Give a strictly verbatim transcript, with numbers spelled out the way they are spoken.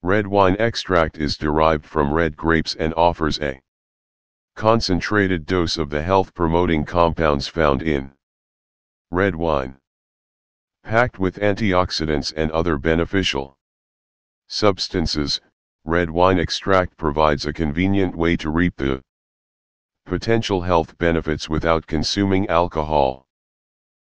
Red wine extract is derived from red grapes and offers a concentrated dose of the health-promoting compounds found in red wine. Packed with antioxidants and other beneficial substances, red wine extract provides a convenient way to reap the potential health benefits without consuming alcohol.